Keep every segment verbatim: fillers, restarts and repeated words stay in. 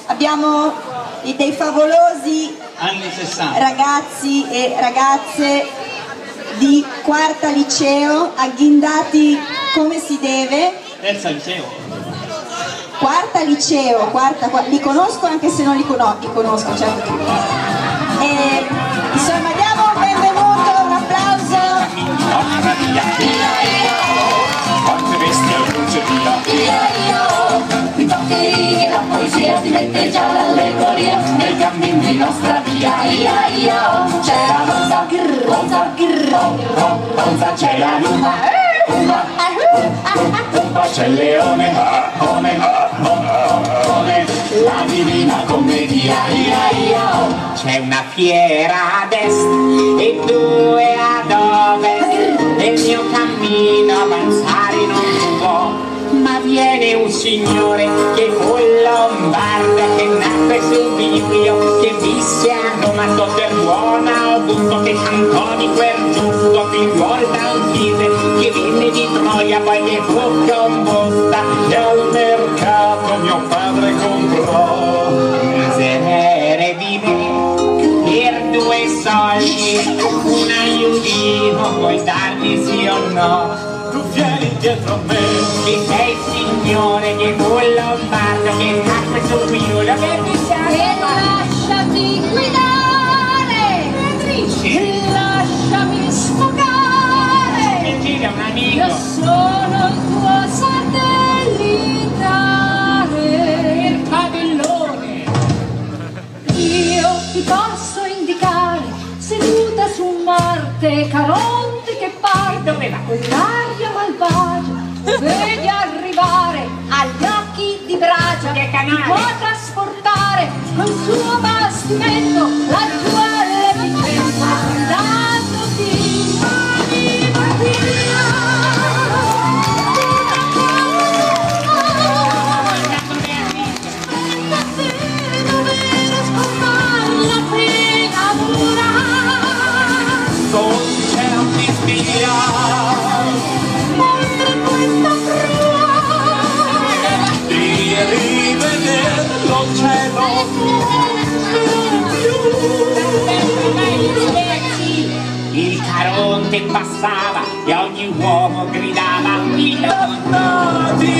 abbiamo dei favolosi anni sessanta ragazzi e ragazze di quarta liceo, agghindati come si deve. Terza liceo. Quarta liceo, quarta, quarta, li conosco anche se non li, cono li conosco, certo. E, insomma, diamo un benvenuto, un applauso. Quante bestie al crocevia, la poesia diventa già l'allegoria nei cammini di nostra via. Ia, ia, c'era Ronza, Ronza, Ronza, c'è la luna, una, una, c'è il leone, one, one, la divina commedia. Ia, ia, c'è una fiera ad est e due ad ovest e il mio cammino avanzare non può. Ma viene un signore che fu lombardo, che nacque sul Bivio, che visse a Roma per buona, appunto che cantò di quel giusto figliuolo d'Anchise, che venne di Troia, poi che fu composta, e al mercato mio padre comprò. Miserere di me, per due soldi, un aiutino, puoi darmi sì o no? Tu vieni dietro a me, che sei il signore che fu lombardo, che nacque sul Bivio, che visse a Roma. E lasciati guidare, Beatrice, lasciami sfogare. Mi gira un amico. Io sono il tuo satellitare, il pagellone. Io ti posso indicare, seduta su Marte, Caronte che parte, doveva quell'aria malvagia, vedi arrivare agli occhi di Bragia, che canale può trasportare col suo bastimento la tua levitezza, dandoti anima mia. Il Caronte passava e ogni uomo gridava Illuminati.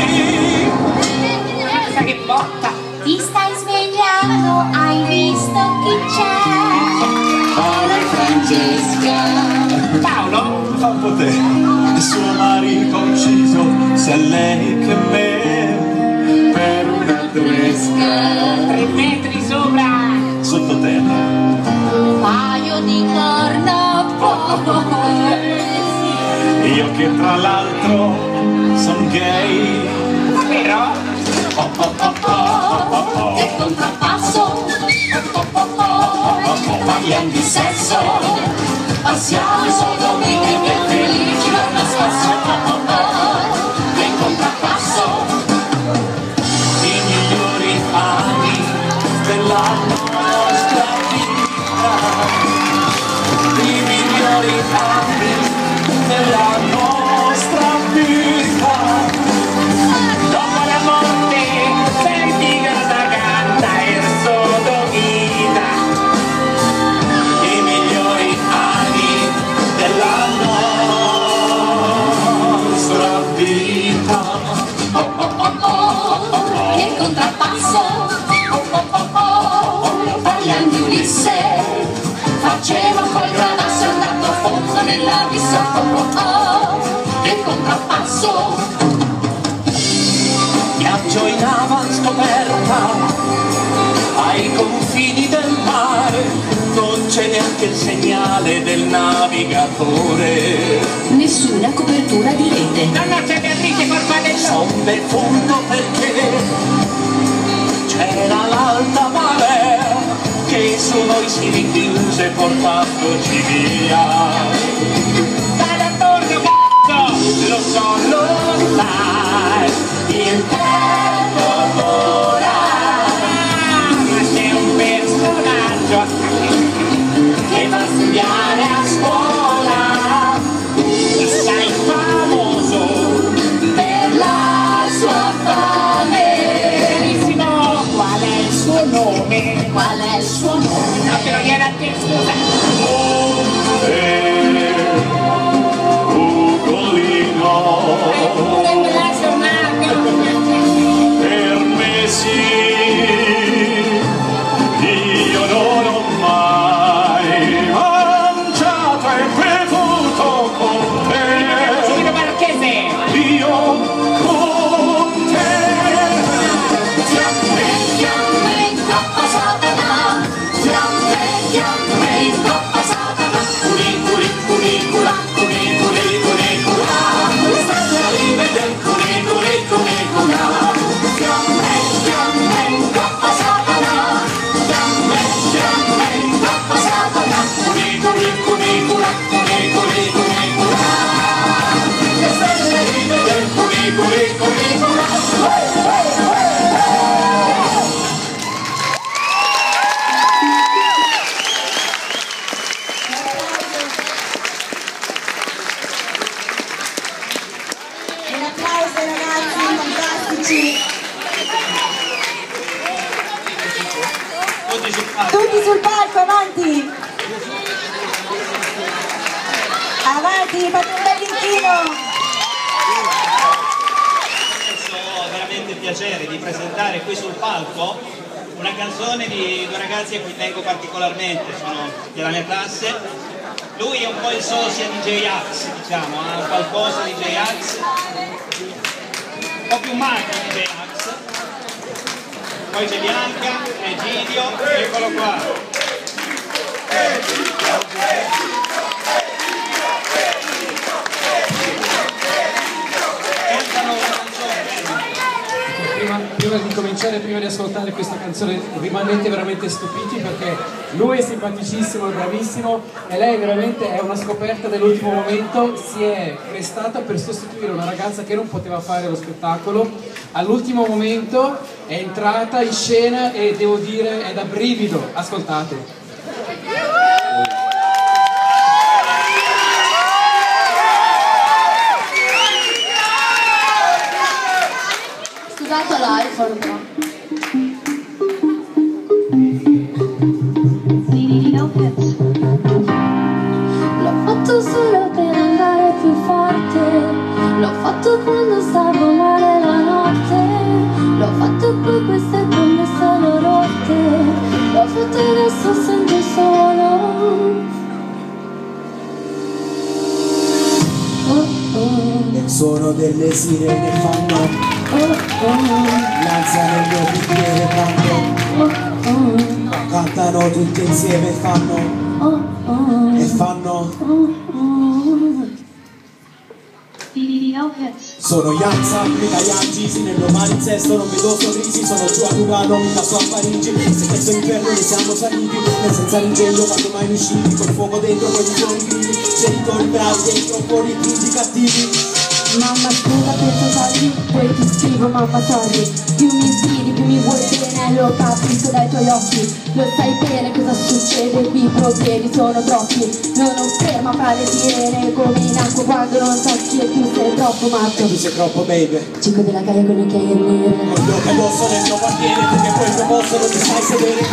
Pensa che botta! Ti stai svegliando, hai visto chi c'è? Paolo e Francesca. Paolo? Fa un po' te, il suo marito ucciso, sia lei che me, per una tresca. Tre metri sopra. Sottoterra. Un paio di corna poi. Io che tra l'altro son gay. Però? Oh, oh, oh, oh, oh, oh. Che contrappasso, oh, oh, oh, oh. Parliamo di sesso. Passiamo i sodomini che felici l'anno scorso, oh, oh, oh. Che contrappasso, I migliori anni della nostra vita, i migliori anni della nostra vita. dopo la morte, senti cosa canta il sodomita. I migliori anni della nostra vita. oh, oh, oh, oh. Che contrappasso, oh, oh, oh, oh. Parliamo di Ulisse, faceva col gradasso andato a fondo nell'abisso, oh, oh, oh. Che contrappasso, Viaggio in avanscoperta ai confini del mare, non c'è neanche il segnale del navigatore. nessuna copertura di rete. No, no, c'è Beatrice Corpadello. Son defunto perché c'era l'alta marea che su noi si rinchiuse portandoci via. Stai attorno, c***o! Lo so, lo sai. Il tempo vola, Ma sei un personaggio che fa studiare a scuola, e sei famoso. per la sua fame. Benissimo, qual è suo nome? Qual è il suo nome? No, te lo viene a te, scusa. Ugolino, Pure quella giornata. per me sì, io non ho mai mangiato e bevuto con te. Subito marchese. Io con te. Fiamme, fiamme in coppa Satana, fiamme, fiamme in coppa Satana, cuniculi, cunicula, cuniculi, cunicula, le stelle rivede, cuniculi, cunicula, fiamme, fiamme in coppa Satana, fiamme, fiamme in coppa Satana, cuniculi, cunicula, cuniculi, cunicula, le stelle rivede, cuniculi, cunicula. Un applauso ai ragazzi fantastici. Tutti sul palco, avanti. Avanti, fate un bel inchino. Adesso ho veramente piacere di presentare qui sul palco una canzone di due ragazzi a cui tengo particolarmente, sono della mia classe. Lui è un po' il sosia di J-Ax, diciamo, ha qualcosa di J-Ax, un po' più magro di J-Ax. Poi c'è Bianca, Egidio, eccolo qua. Cantano una canzone. Prima, prima di cominciare, prima di ascoltare questa canzone, rimanete veramente stupiti perché lui è simpaticissimo, è bravissimo e lei veramente è una scoperta dell'ultimo momento. Si è prestata per sostituire una ragazza che non poteva fare lo spettacolo. All'ultimo momento è entrata in scena e devo dire è da brivido. Ascoltate. Scusate l'iPhone però. L'ho fatto solo per andare più forte, l'ho fatto quando stavo male la notte, l'ho fatto poi queste promesse l'ho rotte, l'ho fatto e adesso sento solo. Oh, oh. Il suono delle sirene fanno Oh, oh, lanza nel mio bicchiere fanno oh, oh, cantano tutti insieme e fanno oh, oh, e fanno oh, oh. sono Ianza, mica Iangisi, nel mio palinsesto non vedo sorrisi, sono giù a Lugano, mica so a Parigi, se questo inferno ne siamo saliti, nel senza l'ingegno quando mai usciti, col fuoco dentro quelli sono i gridi, genitori bravi dentro, fuori tutti cattivi. Mamma scusa per i soldi, poi ti scrivo mamma sorry. Più mi sfidi, più mi vuoi bene, lo capisco dai tuoi occhi. Lo sai bene cosa succede qui, i problemi sono troppi. Non ho ferma fra le sirene, come in acqua quando non tocchi e tu sei troppo matto. Tu sei troppo baby, Chico della caia con le occhiaie nere. con gli occhi addosso nel mio quartiere, perché poi il mio posto non ti sai sedere.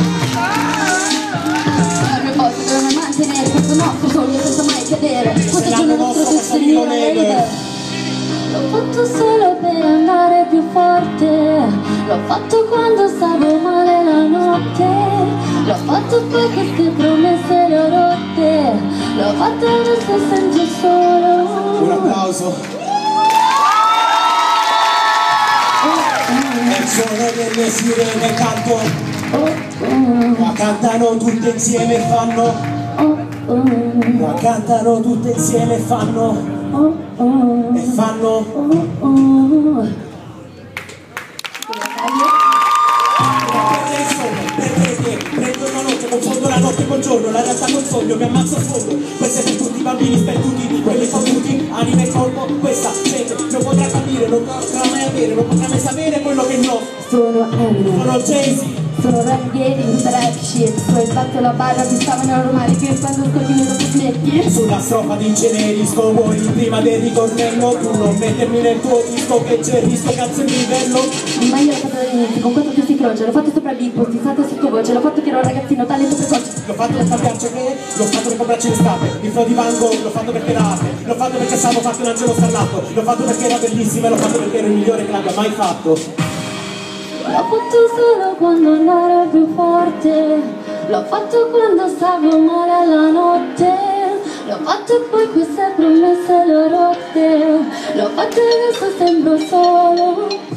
Al mio posto dovrei mantenere questo nostro sogno senza mai cadere. Questo l'anno giorno nostro nostro questo Milo destino Neve. è l'ho fatto solo per andare più forte, l'ho fatto quando stavo male la notte, l'ho fatto poi queste promesse le ho rotte, l'ho fatto e adesso sento solo. Un applauso. Nel suono delle sirene canto, ma cantano tutte insieme e fanno, ma cantano tutte insieme e fanno, e fanno. Prendo una notte, confondo la notte col giorno, la realtà col sogno, mi ammazzo a fondo. Questo è per tutti i bambini sperduti, quelli fottuti, anima e corpo. Questa gente non potrà capire, non potrà mai avere, non potrà mai sapere quello che no. Sono Eminem, Sono Jay-Z, Sono renegade in trap shit. Poi sbatto la barra, mi stavano normali che quando scorgimi dopo smetti. Sulla strofa di incenerisco, vuoi prima del ritornello? Tu non mettermi nel tuo disco che c'è il rischio cazzo di livello. Ma io l'ho fatto dall'inizio, con quanto ti si croce. L'ho fatto sopra Big Post, stato sottovoce. L'ho fatto che ero un ragazzino, talento precoce. L'ho fatto per scambiarci che, l'ho fatto per comprarci l'estate. Il flow di Van Gogh, l'ho fatto perché era arte. L'ho fatto perché stavo fatto un angelo scarlatto. L'ho fatto perché era bellissimo e l'ho fatto perché ero il migliore che l'abbia mai fatto. L'ho fatto solo quando non ero più forte. L'ho fatto quando stavo male alla notte. L'ho fatto e poi queste promesse le ho rotte. L'ho fatto e adesso sembro solo